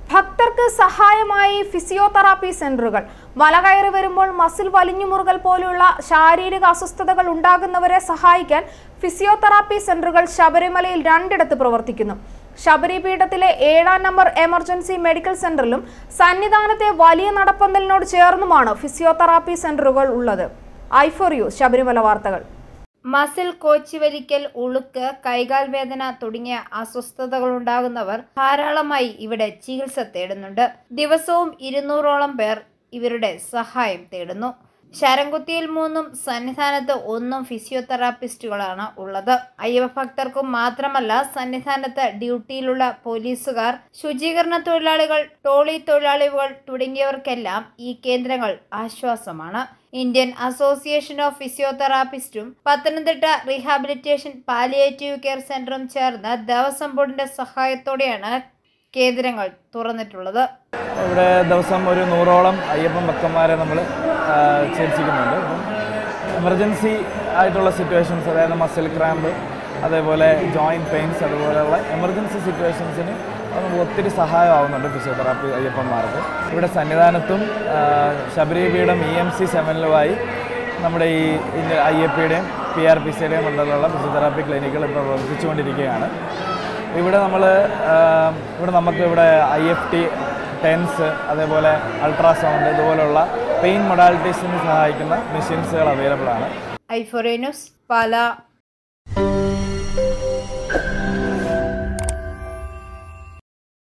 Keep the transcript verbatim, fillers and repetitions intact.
ഭക്തർക്ക് സഹായമായി ഫിസിയോതെറാപ്പി സെന്ററുകൾ. മല കയറി വരുമ്പോൾ മസിൽ വലിഞ്ഞുമുറുകൽ പോലുള്ള ശാരീരിക അസ്വസ്ഥതകൾ ഉണ്ടാകുന്നവരെ സഹായിക്കാൻ ഫിസിയോതെറാപ്പി സെന്ററുകൾ ശബരിമലയിൽ രണ്ടിടത്ത് പ്രവർത്തിക്കുന്നു. ശബരിപീഠത്തിലെ ഏഴാം നമ്പർ എമർജൻസി മെഡിക്കൽ സെന്ററിലും സന്നിധാനത്തെ വലിയ നടപ്പന്തലിനോട് ചേർന്നുമാണ് ഫിസിയോതെറാപ്പി സെന്ററുകൾ ഉള്ളത്. ഐ ഫോർ യു ശബരിമല വാർത്തകൾ. മസിൽ കോച്ചിവലിക്കൽ, ഉളുക്ക്, കൈകാൽ വേദന തുടങ്ങിയ അസ്വസ്ഥതകളുണ്ടാകുന്നവർ ധാരാളമായി ഇവിടെ ചികിത്സ തേടുന്നുണ്ട്. ദിവസവും ഇരുന്നൂറോളം പേർ ഇവരുടെ സഹായം തേടുന്നു. ശരംകുത്തിയിൽ മൂന്നും സന്നിധാനത്ത് ഒന്നും ഫിസിയോതെറാപ്പിസ്റ്റുകളാണ് ഉള്ളത്. അയ്യപ്പ ഭക്തർക്കും മാത്രമല്ല, സന്നിധാനത്ത് ഡ്യൂട്ടിയിലുള്ള പോലീസുകാർ, ശുചീകരണ തൊഴിലാളികൾ, ടോളി തൊഴിലാളികൾ തുടങ്ങിയവർക്കെല്ലാം ഈ കേന്ദ്രങ്ങൾ ആശ്വാസമാണ്. ഇന്ത്യൻ അസോസിയേഷൻ ഓഫ് ഫിസിയോതെറാപ്പിസ്റ്റും പത്തനംതിട്ട റീഹാബിലിറ്റേഷൻ പാലിയേറ്റീവ് കെയർ സെന്ററും ചേർന്ന് ദേവസ്വം ബോർഡിന്റെ സഹായത്തോടെയാണ് കേന്ദ്രങ്ങൾ തുറന്നിട്ടുള്ളത്. ഇവിടെ ദിവസം ഒരു നൂറോളം അയ്യപ്പൻ ഭക്തന്മാരെ നമ്മൾ ചികിത്സിക്കുന്നുണ്ട്. എമർജൻസി ആയിട്ടുള്ള സിറ്റുവേഷൻസ്, അതായത് മസിൽ ക്രാമ്പ്, അതേപോലെ ജോയിൻറ്റ് പെയിൻസ്, അതുപോലെയുള്ള എമർജൻസി സിറ്റുവേഷൻസിന് നമുക്ക് ഒത്തിരി സഹായമാവുന്നുണ്ട് ഫിസിയോതെറാപ്പി അയ്യപ്പന്മാർക്ക്. ഇവിടെ സന്നിധാനത്തും ശബരിപീഠം ഇ എം സി സെവനിലുമായി നമ്മുടെ ഈ അയ്യപ്പയുടെയും പി ആർ പി സിയുടെയും മണ്ഡലമുള്ള ഫിസിയോതെറാപ്പി ക്ലിനിക്കുകൾ ഇപ്പോൾ പ്രവർത്തിച്ചുകൊണ്ടിരിക്കുകയാണ്. ഇവിടെ നമ്മൾ ഇവിടെ നമുക്ക് ഇവിടെ ഐ എഫ് ടി, ടെൻസ്, അതേപോലെ അൾട്രാസൗണ്ട് ഇതുപോലുള്ള പെയിൻ മൊഡാലിറ്റീസിന് സഹായിക്കുന്ന മെഷീൻസുകൾ അവൈലബിൾ ആണ്. I four U news, Pala.